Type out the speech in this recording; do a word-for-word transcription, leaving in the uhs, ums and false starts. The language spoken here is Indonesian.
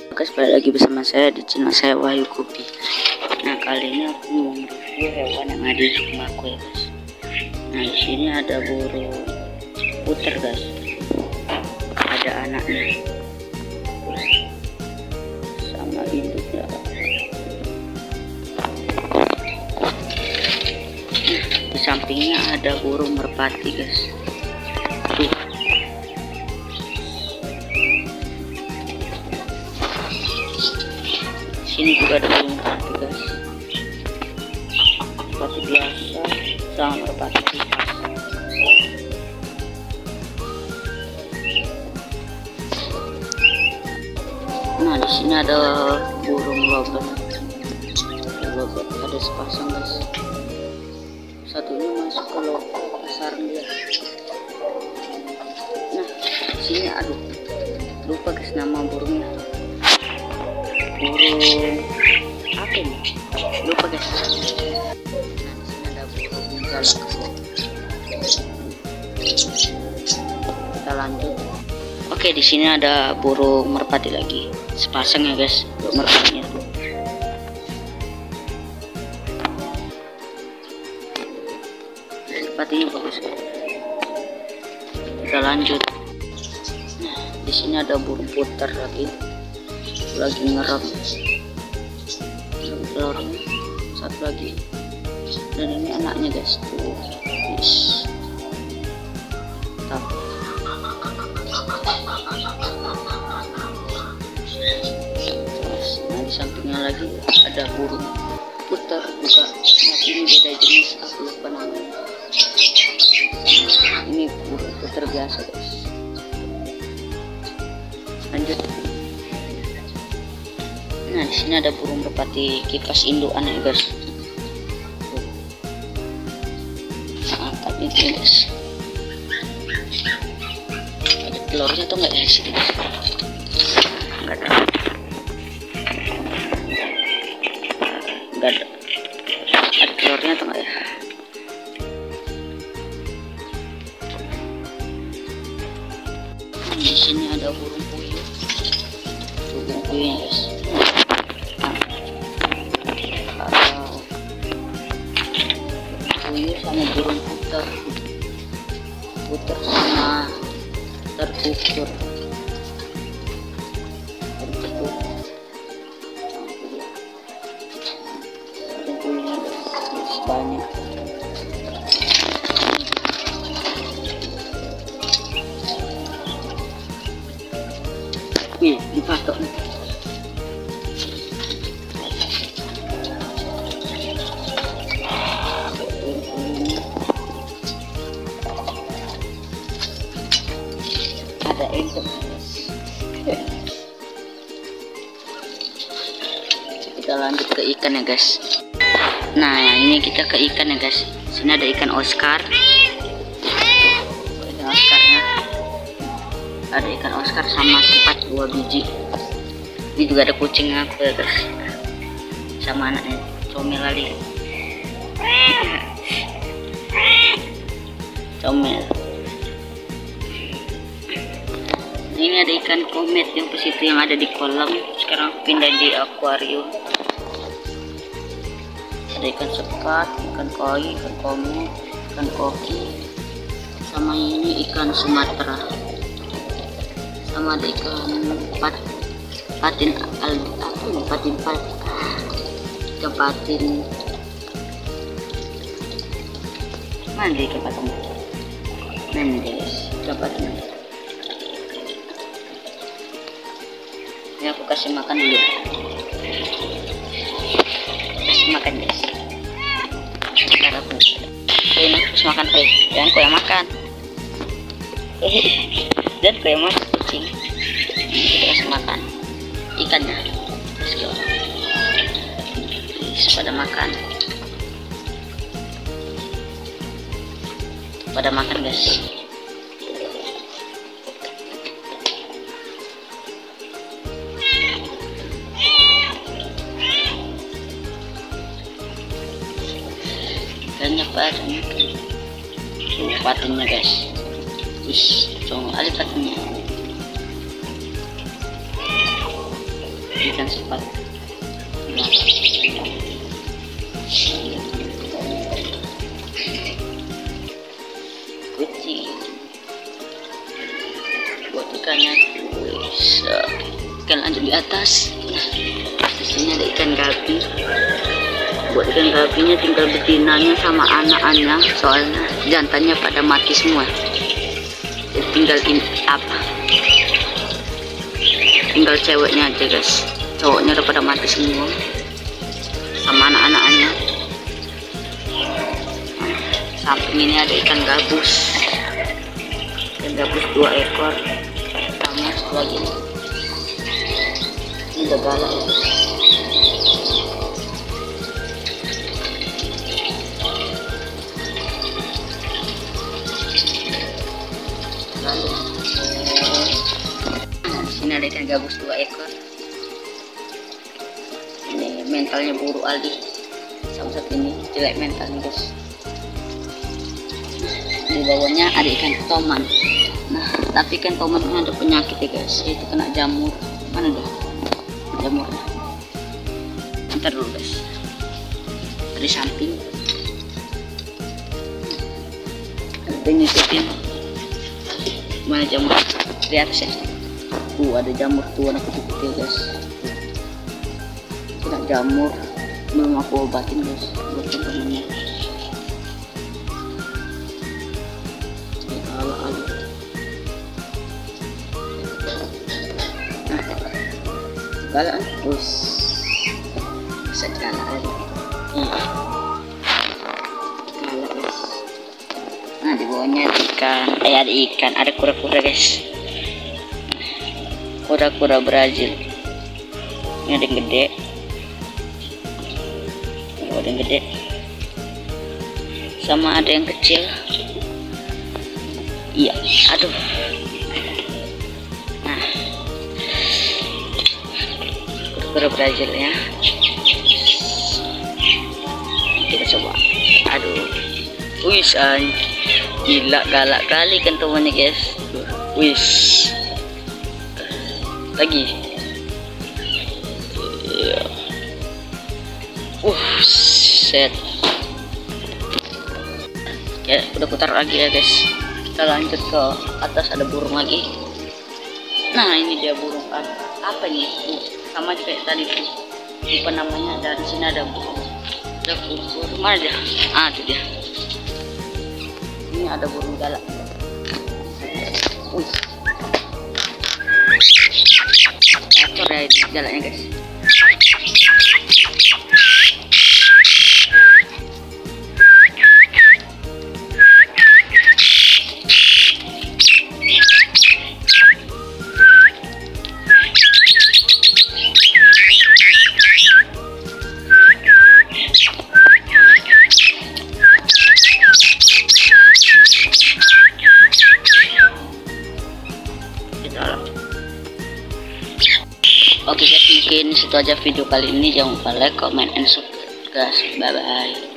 Oke, kembali lagi bersama saya di channel saya Wahyu Kopi. Nah, kali ini aku mau review hewan yang ada di rumahku ya guys. Nah, di sini ada burung puter guys, ada anaknya sama induknya. Nah, di sampingnya ada burung merpati guys. Tuh. Ini juga ada burung merpati guys, merpati biasa sama merpati kipas. Nah, di sini ada burung lobet, lobet ada sepasang guys, satunya masuk ke sarang dia. Nah, di sini aduh lupa guys nama burungnya. Burung apa ini? Lupa guys. Nah, di sini ada burung galak. Kita lanjut. Oke, di sini ada burung merpati lagi, sepasang ya guys, burung merpatinya tuh. Merpatinya bagus. Kita lanjut. Nah, di sini ada burung puter lagi. Lagi ngerap telurnya satu lagi, dan ini anaknya guys tuh. Yes. Nah, di sampingnya lagi ada burung puter juga, nah, ini beda jenis, aku lupa namanya. Ini burung puter biasa guys. Lanjut. Nah, di sini ada burung merpati kipas indukan ya guys. Nah, angkat ini guys. Ada telurnya tuh nggak ya di sini guys? Nggak ada. Nggak ada. Ada telurnya tuh nggak ya? Nah, di sini ada burung puyuh. Burung puyuh guys. Puyuh sama burung puter, puter sama terkukur. Puyuhnya banyak. Wih, dipatok nih. Ada entok. Kita lanjut ke ikan ya guys. Nah, ini kita ke ikan ya guys. Sini ada ikan Oscar. Ikan Oscarnya. Ada ikan Oscar sama sepat dua biji. Ini juga ada kucing aku ya guys. Sama anaknya comel lagi. Comel. Ini ada ikan komet yang positif yang ada di kolam, sekarang pindah di akuarium. Ada ikan sepat, ikan koi, ikan komet, ikan koki, sama ini ikan Sumatera, sama ada ikan pat, patin al, apa ini patin pat, ikan patin. Mana dia ikan patin? Mana guys, ikan patin. Ini aku kasih makan dulu. Kasih makan guys. Sekarang aku ini terus makan teh. Dan aku yang makan. Dan aku yang makan kucing. Kita kasih makan ikannya. Let's go. Pada makan. Pada makan guys. Banyak banget ini patinnya guys. Wis, cuma ada patinnya. ikan sepat. Nah, kucing buat ikannya. Bisa ikan lanjut di atas. Di sini ada ikan gapi. Buat ikan gapinya tinggal betinanya sama anak-anaknya, soalnya jantannya pada mati semua. Jadi tinggal in, apa tinggal ceweknya aja guys, cowoknya udah pada mati semua sama anak-anaknya. Samping ini ada ikan gabus, ikan gabus dua ekor sama satu lagi. Ini udah galak ya. Lalu nah, di sini ada ikan gabus dua ekor. Ini mentalnya buru Aldi, sama satu ini jelek mentalnya guys. Di bawahnya ada ikan toman. Nah, tapi ikan toman ini ada penyakit ya guys, itu kena jamur. Mana dah jamurnya? Ntar dulu guys, dari samping ada ngikutin. Mana jamur di atas ya? Uh, ada jamur tuh, anak kecil guys. Kena jamur, belum aku obatin guys buat temen-temennya. Galak terus bisa galak lagi. Galak guys. Nah, di bawahnya ada ikan, eh ada ikan, ada kura-kura guys. Kura-kura Brazil. Ini ada yang gede. Ini ada yang gede. Sama ada yang kecil. Iya, aduh. Nah, kura Brazil ya. Kita coba. Aduh, wis gila, galak kali kan temannya guys. Wis lagi. Ya. Uh, set. Ya, udah putar lagi ya guys. Kita lanjut ke atas, ada burung lagi. Nah, ini dia burung apa nih? Sama aja kayak tadi tuh, lupa namanya. Dari sini ada burung, ada burung mana dia? Ah, itu dia. Ini ada burung galak. Wih, kacau ya galaknya guys. Oke guys, mungkin situ aja video kali ini. Jangan lupa like, comment, and subscribe guys. Bye bye.